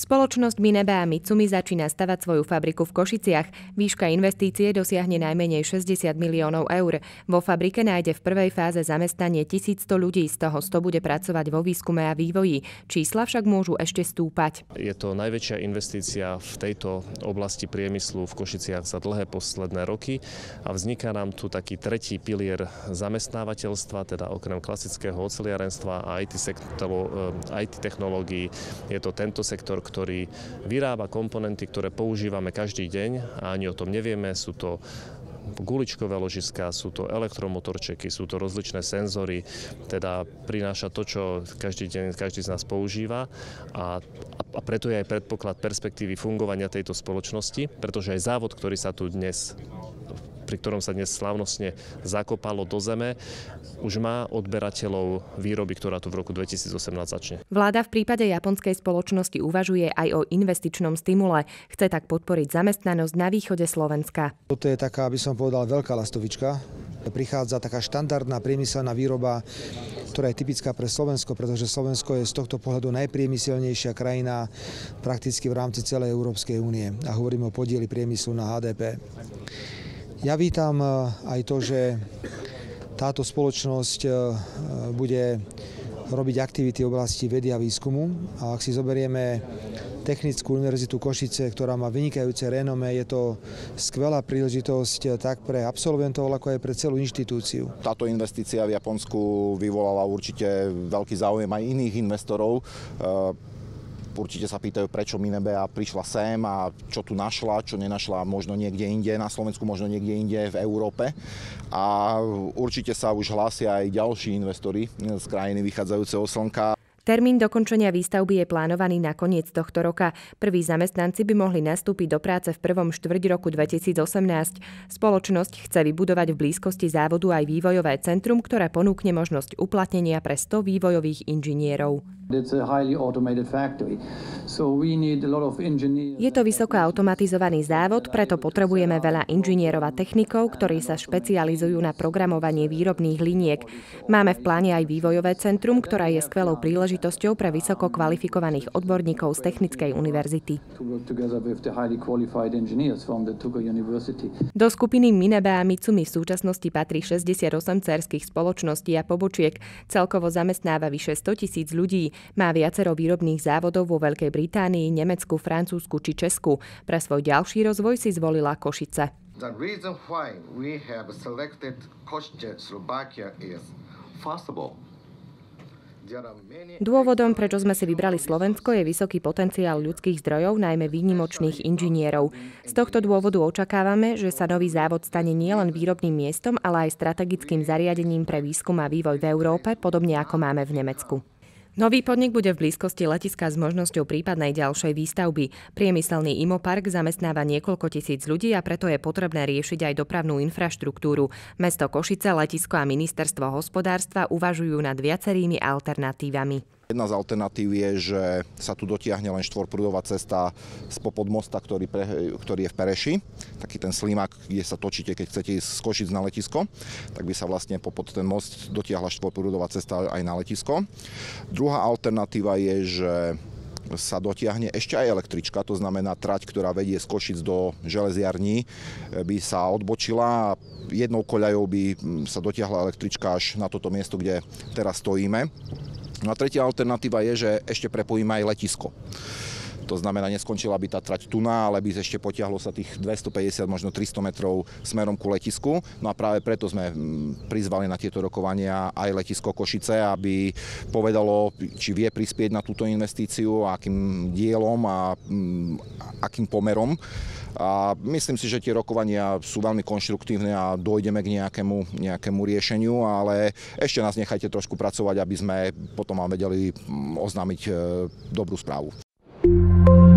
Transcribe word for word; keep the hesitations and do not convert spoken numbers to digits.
Spoločnosť Minebe a Mitsumi začína stavať svoju fabriku v Košiciach. Výška investície dosiahne najmenej šesťdesiat miliónov eur. Vo fabrike nájde v prvej fáze zamestnanie tisícsto ľudí, z toho sto bude pracovať vo výskume a vývoji. Čísla však môžu ešte stúpať. Je to najväčšia investícia v tejto oblasti priemyslu v Košiciach za dlhé posledné roky a vzniká nám tu taký tretí pilier zamestnávateľstva, teda okrem klasického oceliarenstva a í té sektoru, í té technológií. Je to tento sektor, ktorý vyrába komponenty, ktoré používame každý deň a ani o tom nevieme. Sú to guličkové ložiská, sú to elektromotorčeky, sú to rozličné senzory, teda prináša to, čo každý deň každý z nás používa a, a preto je aj predpoklad perspektívy fungovania tejto spoločnosti, pretože aj závod, ktorý sa tu dnes pri ktorom sa dnes slávnostne zakopalo do zeme, už má odberateľov výroby, ktorá tu v roku dvetisícosemnásť začne. Vláda v prípade japonskej spoločnosti uvažuje aj o investičnom stimule. Chce tak podporiť zamestnanosť na východe Slovenska. Toto je taká, by som povedal, veľká lastovička. Prichádza taká štandardná priemyselná výroba, ktorá je typická pre Slovensko, pretože Slovensko je z tohto pohľadu najpriemyselnejšia krajina prakticky v rámci celej Európskej únie. A hovoríme o podieli priemyslu na há dé pé. Ja vítam aj to, že táto spoločnosť bude robiť aktivity v oblasti vedy a výskumu. A ak si zoberieme Technickú univerzitu Košice, ktorá má vynikajúce renome, je to skvelá príležitosť tak pre absolventov, ako aj pre celú inštitúciu. Táto investícia v Japonsku vyvolala určite veľký záujem aj iných investorov. Určite sa pýtajú, prečo Minebe prišla sem a čo tu našla, čo nenašla možno niekde inde, na Slovensku možno niekde inde v Európe. A určite sa už hlásia aj ďalší investori z krajiny vychádzajúceho slnka. Termín dokončenia výstavby je plánovaný na koniec tohto roka. Prví zamestnanci by mohli nastúpiť do práce v prvom štvrť roku dvetisícosemnásť. Spoločnosť chce vybudovať v blízkosti závodu aj vývojové centrum, ktoré ponúkne možnosť uplatnenia pre sto vývojových inžinierov. Je to vysoko automatizovaný závod, preto potrebujeme veľa inžinierov a technikov, ktorí sa špecializujú na programovanie výrobných liniek. Máme v pláne aj vývojové centrum, ktorá je skvelou príležitosťou pre vysoko kvalifikovaných odborníkov z Technickej univerzity. Do skupiny Minebe a Mitsumi v súčasnosti patrí šesťdesiatosem dcérskych spoločností a pobočiek. Celkovo zamestnáva vyše sto tisíc ľudí. Má viacero výrobných závodov vo Veľkej Británii, Nemecku, Francúzsku či Česku. Pre svoj ďalší rozvoj si zvolila Košice. The reason why we have selected Košice, Slovakia is first of all, dôvodom, prečo sme si vybrali Slovensko, je vysoký potenciál ľudských zdrojov, najmä výnimočných inžinierov. Z tohto dôvodu očakávame, že sa nový závod stane nielen výrobným miestom, ale aj strategickým zariadením pre výskum a vývoj v Európe, podobne ako máme v Nemecku. Nový podnik bude v blízkosti letiska s možnosťou prípadnej ďalšej výstavby. Priemyselný Imopark zamestnáva niekoľko tisíc ľudí a preto je potrebné riešiť aj dopravnú infraštruktúru. Mesto Košice, letisko a ministerstvo hospodárstva uvažujú nad viacerými alternatívami. Jedna z alternatív je, že sa tu dotiahne len štvorprúdová cesta spopod mosta, ktorý, pre, ktorý je v Pereši. Taký ten slimak, kde sa točíte, keď chcete ísť z Košic na letisko. Tak by sa vlastne popod ten most dotiahla štvorprúdová cesta aj na letisko. Druhá alternatíva je, že sa dotiahne ešte aj električka, to znamená trať, ktorá vedie z Košic do železiarní, by sa odbočila a jednou koľajou by sa dotiahla električka až na toto miesto, kde teraz stojíme. No a tretia alternatíva je, že ešte prepojíme aj letisko. To znamená, neskončila by tá trať tu na, ale by ešte potiahlo sa tých dvestopäťdesiat, možno tristo metrov smerom ku letisku. No a práve preto sme prizvali na tieto rokovania aj letisko Košice, aby povedalo, či vie prispieť na túto investíciu, akým dielom a akým pomerom. A myslím si, že tie rokovania sú veľmi konštruktívne a dojdeme k nejakému, nejakému riešeniu, ale ešte nás nechajte trošku pracovať, aby sme potom vám vedeli oznámiť dobrú správu.